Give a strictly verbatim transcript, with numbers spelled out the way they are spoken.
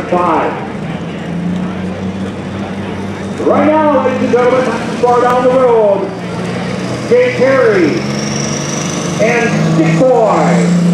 five. Right now, ladies and gentlemen, far down the road, Jay Terry and Stick Boy.